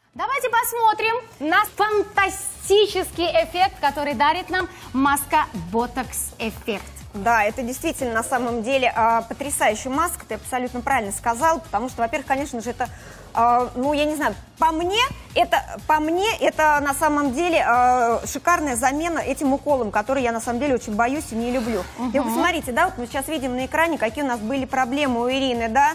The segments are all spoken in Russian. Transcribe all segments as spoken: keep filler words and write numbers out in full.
Давайте посмотрим на фантастический эффект, который дарит нам маска Botox Effect. Да, это действительно на самом деле э, потрясающая маска, ты абсолютно правильно сказал, потому что, во-первых, конечно же, это, э, ну, я не знаю, по мне, это, по мне, это на самом деле э, шикарная замена этим уколам, которые я на самом деле очень боюсь и не люблю. Uh-huh. И вы посмотрите, да, вот мы сейчас видим на экране, какие у нас были проблемы у Ирины, да.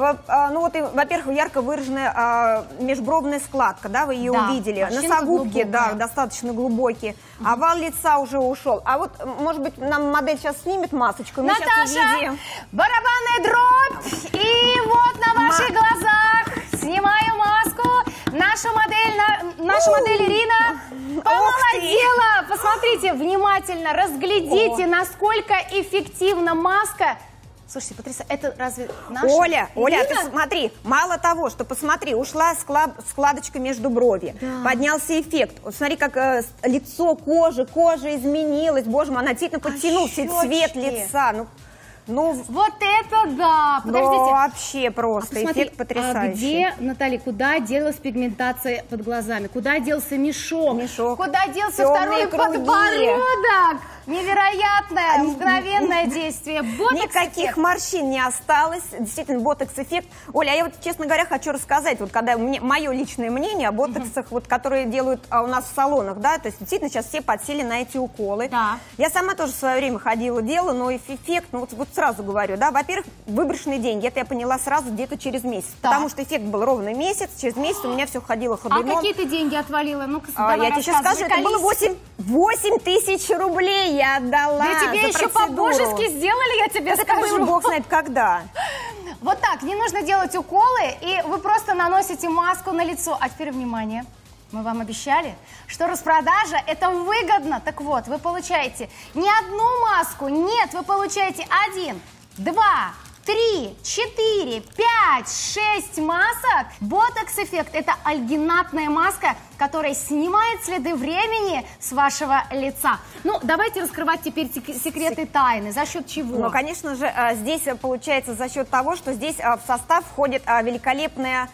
Ну вот, во-первых, ярко выраженная а, межбровная складка, да, вы ее да, увидели. Носогубки, да, достаточно глубокие. Угу. Овал лица уже ушел. А вот, может быть, нам модель сейчас снимет масочку. Мы Наташа, барабанная дробь. И вот на ваших Ма... глазах снимаю маску. Наша модель, на, наша модель Ирина помолодела. Посмотрите внимательно, разглядите, О. насколько эффективна маска. Слушайте, потрясающе, это разве наша Оля, Ирина? Оля, ты смотри, мало того, что, посмотри, ушла склад, складочка между брови, да. поднялся эффект. Вот смотри, как э, лицо, кожа, кожа изменилась, боже мой, она действительно подтянулся, а цвет лица. Ну, ну, вот это да! Подождите. Ну, вообще просто, а эффект потрясающий. А где, Наталья, куда делась пигментация под глазами? Куда делся мешок? Мешок. Куда делся второй круги. подбородок? Невероятное, мгновенное действие. Ботокс Никаких морщин не осталось. Действительно, ботокс-эффект. Оля, а я вот, честно говоря, хочу рассказать, вот когда мне, мое личное мнение о ботоксах, вот, которые делают а, у нас в салонах, да, то есть действительно сейчас все подсели на эти уколы. Да. Я сама тоже в свое время ходила, делала, но эффект, ну вот, вот сразу говорю, да, во-первых, выброшенные деньги, это я поняла сразу где-то через месяц, да. потому что эффект был ровно месяц, через месяц у меня все ходило ходуном. А какие ты деньги отвалила? Ну-ка, а, я тебе сейчас скажу, это было восемь тысяч рублей я отдала. Да тебе еще по-божески сделали, я тебе это скажу. Это было бог знает когда. Вот так, не нужно делать уколы, и вы просто наносите маску на лицо. А теперь внимание, мы вам обещали, что распродажа – это выгодно. Так вот, вы получаете не одну маску, нет, вы получаете один, два, три, четыре, пять, шесть масок. Ботокс-эффект – это альгинатная маска, которая снимает следы времени с вашего лица. Ну, давайте раскрывать теперь секреты тайны. За счет чего? Ну, конечно же, здесь получается за счет того, что здесь в состав входит великолепная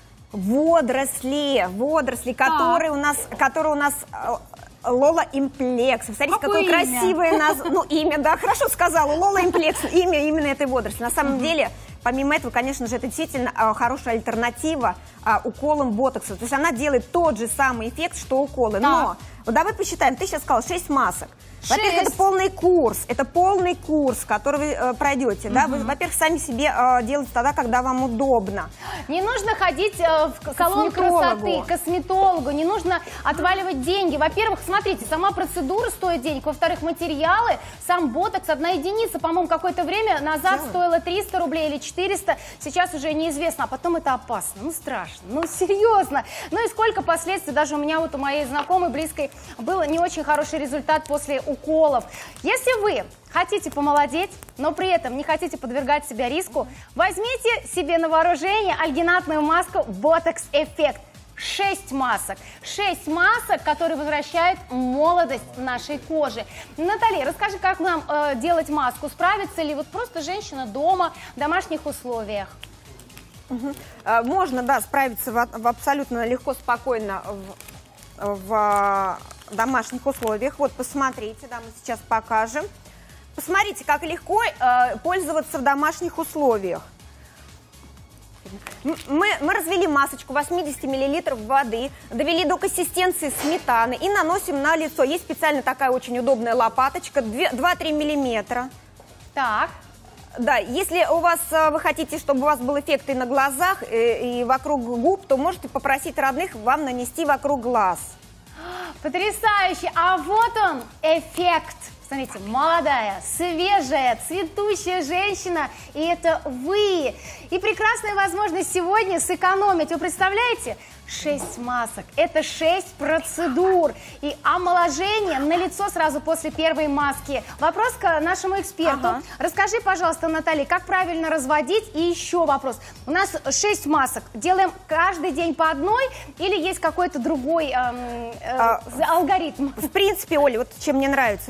водоросли, водоросли, которые у нас, которые у нас Лола Имплекс. Смотрите, какое, какое красивое название. Ну, имя, да, хорошо сказала. Лола Имплекс, имя именно этой водоросли. На самом деле, помимо этого, конечно же, это действительно а, хорошая альтернатива а, уколам ботокса. То есть она делает тот же самый эффект, что уколы. Да. Но, вот давай посчитаем, ты сейчас сказала шесть масок. Во-первых, это полный курс, это полный курс, который вы э, пройдете, угу. да, вы, во-первых, сами себе э, делаете тогда, когда вам удобно. Не нужно ходить э, в салон красоты, косметологу, не нужно отваливать деньги. Во-первых, смотрите, сама процедура стоит денег, во-вторых, материалы, сам ботокс, одна единица, по-моему, какое-то время назад да. стоила триста рублей или четыреста, сейчас уже неизвестно, а потом это опасно, ну страшно, ну серьезно. Ну и сколько последствий, даже у меня вот у моей знакомой, близкой, был не очень хороший результат после уколов. Если вы хотите помолодеть, но при этом не хотите подвергать себя риску, возьмите себе на вооружение альгинатную маску Botox Effect. Шесть масок. Шесть масок, которые возвращают молодость нашей кожи. Наталья, расскажи, как нам э, делать маску? Справится ли вот просто женщина дома, в домашних условиях? Угу. Можно, да, справиться в, в абсолютно легко, спокойно в, в домашних условиях. Вот, посмотрите, да, мы сейчас покажем. Посмотрите, как легко э, пользоваться в домашних условиях. Мы, мы развели масочку восемьдесят миллилитров воды, довели до консистенции сметаны и наносим на лицо. Есть специально такая очень удобная лопаточка, два-три миллиметра. Так. Да, если у вас, вы хотите, чтобы у вас был эффект и на глазах, и, и вокруг губ, то можете попросить родных вам нанести вокруг глаз. Потрясающе! А вот он, эффект. Смотрите, молодая, свежая, цветущая женщина, и это вы. И прекрасная возможность сегодня сэкономить. Вы представляете? Шесть масок. Это шесть процедур. И омоложение на лицо сразу после первой маски. Вопрос к нашему эксперту. Ага. Расскажи, пожалуйста, Наталья, как правильно разводить? И еще вопрос. У нас шесть масок. Делаем каждый день по одной или есть какой-то другой эм, э, а, алгоритм? В принципе, Оля, вот чем мне нравится, да?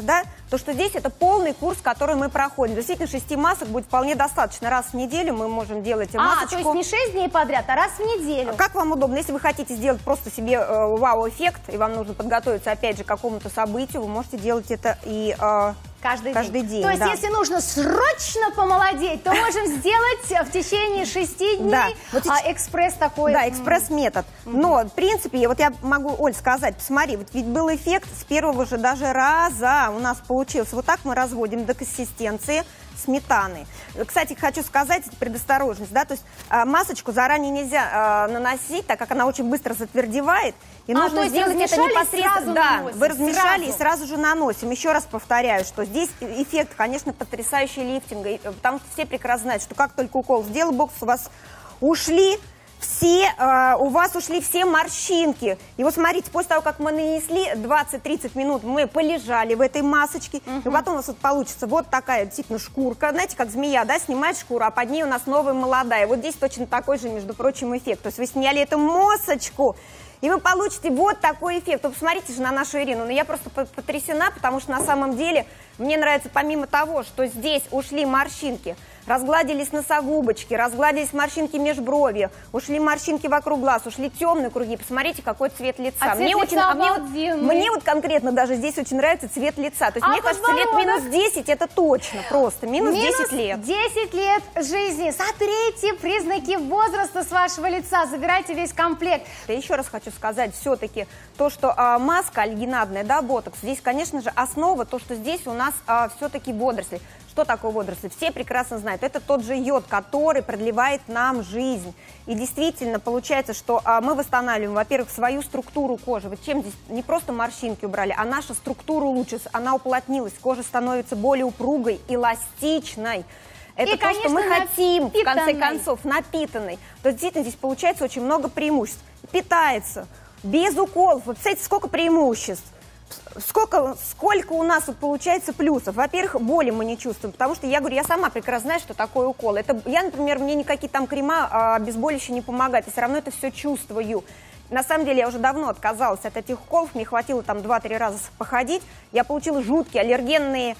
то что здесь это полный курс, который мы проходим. Действительно, шести масок будет вполне достаточно. Раз в неделю мы можем делать масочку. А, то есть не шесть дней подряд, а раз в неделю. Как вам удобно? Если вы хотите сделать просто себе э, вау-эффект, и вам нужно подготовиться, опять же, к какому-то событию, вы можете делать это и... Э, Каждый, Каждый день. день. То есть, да. если нужно срочно помолодеть, то можем сделать в течение шести дней да. вот а, экспресс такой. Да, экспресс-метод. Mm-hmm. Но, в принципе, вот я могу, Оль, сказать, посмотри, вот ведь был эффект с первого же даже раза у нас получился. Вот так мы разводим до консистенции сметаны. Кстати, хочу сказать, предосторожность, да, то есть а, масочку заранее нельзя а, наносить, так как она очень быстро затвердевает. И а, нужно сделать это непосредственно. Да, наносим, вы размешали сразу. и сразу же наносим. Еще раз повторяю, что здесь эффект, конечно, потрясающий лифтинга, потому что все прекрасно знают, что как только укол сделал бокс, у вас ушли все, э, у вас ушли все морщинки. И вот смотрите, после того, как мы нанесли двадцать-тридцать минут, мы полежали в этой масочке, uh-huh. и потом у нас вот получится вот такая действительно шкурка, знаете, как змея, да, снимает шкуру, а под ней у нас новая молодая. Вот здесь точно такой же, между прочим, эффект. То есть вы сняли эту масочку, и вы получите вот такой эффект. Вы посмотрите же на нашу Ирину. Ну, я просто потрясена, потому что на самом деле мне нравится, помимо того, что здесь ушли морщинки, разгладились носогубочки, разгладились морщинки межброви, ушли морщинки вокруг глаз, ушли темные круги. Посмотрите, какой цвет лица. А мне, цвет очень, лица а мне, вот, мне вот конкретно даже здесь очень нравится цвет лица. То есть а мне кажется, лет минус десять это точно просто. Минус, минус десять лет. десять лет жизни. Смотрите признаки возраста с вашего лица. Забирайте весь комплект. Я еще раз хочу сказать, все-таки то, что а, маска альгинатная, да, ботокс, здесь, конечно же, основа, то, что здесь у нас а, все-таки водоросли. Что такое водоросли? Все прекрасно знают. Это тот же йод, который продлевает нам жизнь. И действительно получается, что а, мы восстанавливаем, во-первых, свою структуру кожи. Вот чем здесь не просто морщинки убрали, а наша структура улучшилась, она уплотнилась, кожа становится более упругой, эластичной. Это и, то, конечно, что мы хотим, напитанной. в конце концов, напитанной. То есть действительно здесь получается очень много преимуществ. Питается, без уколов. Вот, представляете, сколько преимуществ. Сколько, сколько у нас вот получается плюсов. Во-первых, боли мы не чувствуем, потому что я говорю, я сама прекрасно знаю, что такое укол. Это, я, например, мне никакие там крема а, обезболивающие не помогают, я все равно это все чувствую. На самом деле я уже давно отказалась от этих уколов, мне хватило там два-три раза походить, я получила жуткие аллергенные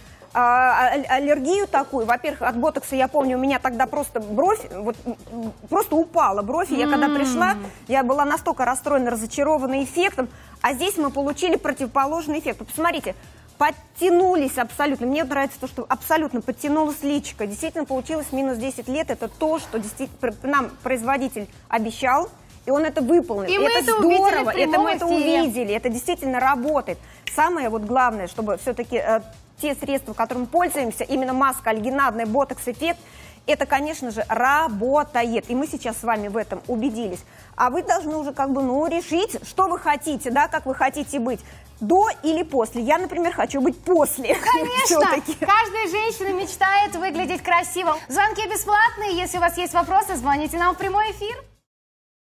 а, аллергию такую. Во-первых, от ботокса, я помню, у меня тогда просто бровь, вот, просто упала бровь, и я когда пришла, я была настолько расстроена, разочарована эффектом. А здесь мы получили противоположный эффект. Посмотрите, подтянулись абсолютно. Мне нравится то, что абсолютно подтянулась личико. Действительно получилось минус десять лет. Это то, что действительно нам производитель обещал, и он это выполнил. И, и мы это, это здорово, увидели это мы это эфире. увидели. Это действительно работает. Самое вот главное, чтобы все-таки э, те средства, которыми мы пользуемся, именно маска альгинатная, ботокс-эффект, это, конечно же, работает. И мы сейчас с вами в этом убедились. А вы должны уже как бы, ну, решить, что вы хотите, да, как вы хотите быть. До или после. Я, например, хочу быть после. Конечно. Каждая женщина мечтает выглядеть красиво. Звонки бесплатные. Если у вас есть вопросы, звоните нам в прямой эфир.